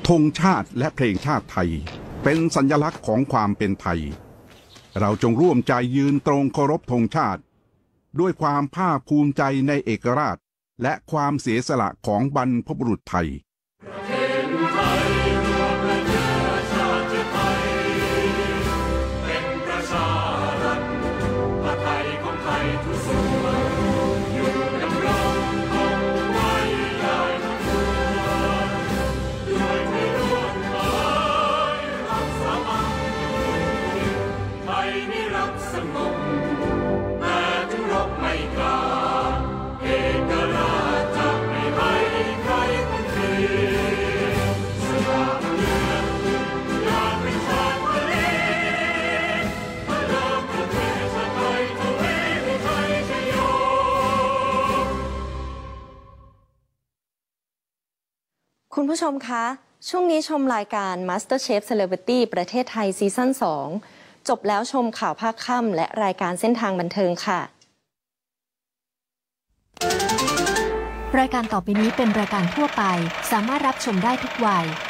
ธงชาติและเพลงชาติไทยเป็นสัญลักษณ์ของความเป็นไทยเราจงร่วมใจยืนตรงเคารพธงชาติด้วยความภาคภูมิใจในเอกราชและความเสียสละของบรรพบุรุษไทยคุณผู้ชมคะช่วงนี้ชมรายการ MasterChef Celebrity ประเทศไทยซีซั่น 2 จบแล้วชมข่าวภาคค่ำและรายการเส้นทางบันเทิงค่ะรายการต่อไปนี้เป็นรายการทั่วไปสามารถรับชมได้ทุกวัย